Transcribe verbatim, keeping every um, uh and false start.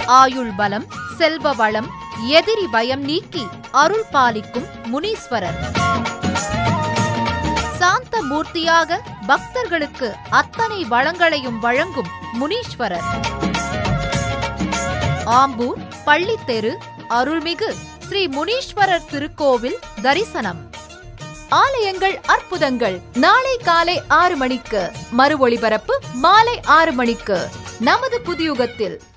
ஆயுள் பலம், செல்வ வளம், எதிரி பயம் நீக்கி அருள் பாலிக்கும் முனீஸ்வரர். சாந்த மூர்த்தியாக பக்தர்களுக்கு அத்தனை வளங்களையும் வழங்கும் முனீஸ்வரர். ஆம்பூர் பள்ளித்தெரு அருள்மிகு ஸ்ரீ முனீஸ்வரர் திருக்கோவில் தரிசனம். ஆலயங்கள் அற்புதங்கள் நாளை காலை ஆறு மணிக்கு, மறு ஒளிபரப்பு மாலை ஆறு மணிக்கு நமது புதியுகத்தில்.